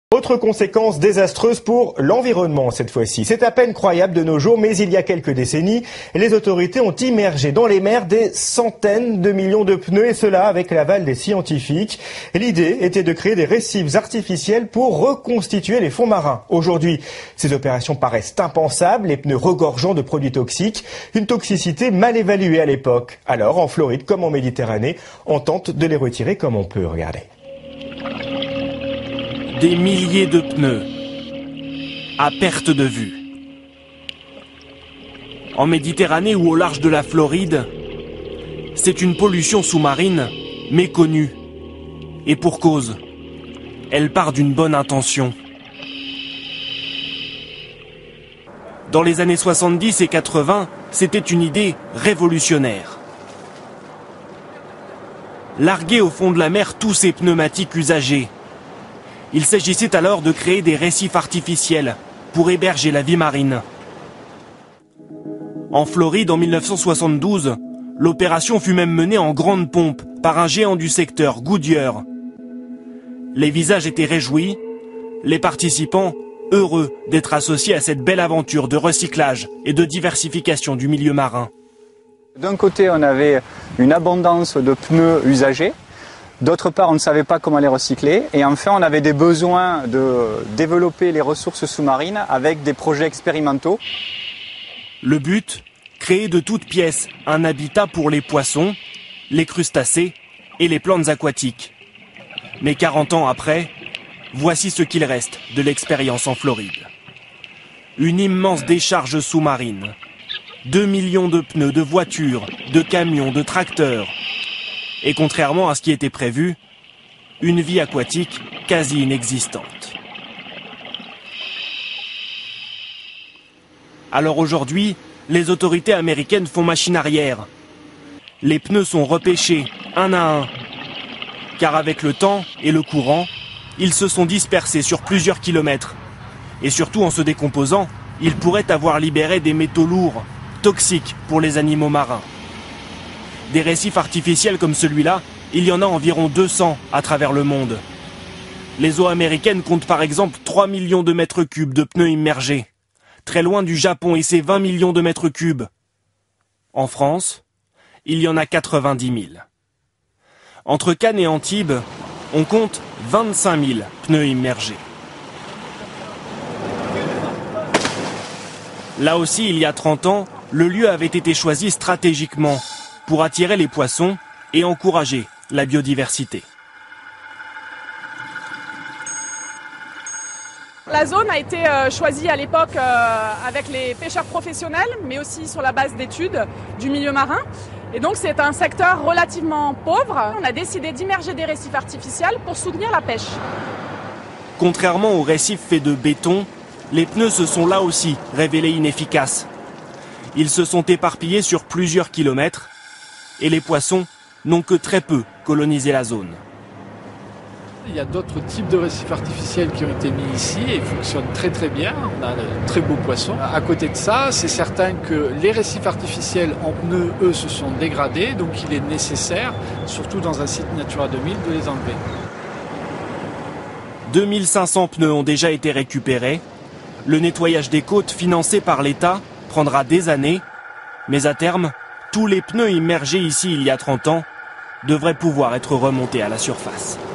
Autre conséquence désastreuse pour l'environnement cette fois-ci. C'est à peine croyable de nos jours, mais il y a quelques décennies, les autorités ont immergé dans les mers des centaines de millions de pneus, et cela avec l'aval des scientifiques. L'idée était de créer des récifs artificiels pour reconstituer les fonds marins. Aujourd'hui, ces opérations paraissent impensables, les pneus regorgeant de produits toxiques, une toxicité mal évaluée à l'époque. Alors, en Floride comme en Méditerranée, on tente de les retirer comme on peut. Regardez. Des milliers de pneus, à perte de vue. En Méditerranée ou au large de la Floride, c'est une pollution sous-marine méconnue. Et pour cause, elle part d'une bonne intention. Dans les années 70 et 80, c'était une idée révolutionnaire. Larguer au fond de la mer tous ces pneumatiques usagés. Il s'agissait alors de créer des récifs artificiels pour héberger la vie marine. En Floride, en 1972, l'opération fut même menée en grande pompe par un géant du secteur, Goodyear. Les visages étaient réjouis, les participants heureux d'être associés à cette belle aventure de recyclage et de diversification du milieu marin. D'un côté, on avait une abondance de pneus usagés. D'autre part, on ne savait pas comment les recycler. Et enfin, on avait des besoins de développer les ressources sous-marines avec des projets expérimentaux. Le but, créer de toutes pièces un habitat pour les poissons, les crustacés et les plantes aquatiques. Mais 40 ans après, voici ce qu'il reste de l'expérience en Floride. Une immense décharge sous-marine. 2 millions de pneus de voitures, de camions, de tracteurs. Et contrairement à ce qui était prévu, une vie aquatique quasi inexistante. Alors aujourd'hui, les autorités américaines font machine arrière. Les pneus sont repêchés, un à un. Car avec le temps et le courant, ils se sont dispersés sur plusieurs kilomètres. Et surtout en se décomposant, ils pourraient avoir libéré des métaux lourds, toxiques pour les animaux marins. Des récifs artificiels comme celui-là, il y en a environ 200 à travers le monde. Les eaux américaines comptent par exemple 3 millions de mètres cubes de pneus immergés. Très loin du Japon et ses 20 millions de mètres cubes. En France, il y en a 90 000. Entre Cannes et Antibes, on compte 25 000 pneus immergés. Là aussi, il y a 30 ans, le lieu avait été choisi stratégiquement pour attirer les poissons et encourager la biodiversité. La zone a été choisie à l'époque avec les pêcheurs professionnels, mais aussi sur la base d'études du milieu marin. Et donc c'est un secteur relativement pauvre. On a décidé d'immerger des récifs artificiels pour soutenir la pêche. Contrairement aux récifs faits de béton, les pneus se sont là aussi révélés inefficaces. Ils se sont éparpillés sur plusieurs kilomètres et les poissons n'ont que très peu colonisé la zone. Il y a d'autres types de récifs artificiels qui ont été mis ici et ils fonctionnent très très bien. On a de très beaux poissons. À côté de ça, c'est certain que les récifs artificiels en pneus, eux, se sont dégradés. Donc il est nécessaire, surtout dans un site Natura 2000, de les enlever. 2500 pneus ont déjà été récupérés. Le nettoyage des côtes financé par l'État prendra des années. Mais à terme, tous les pneus immergés ici il y a 30 ans devraient pouvoir être remontés à la surface.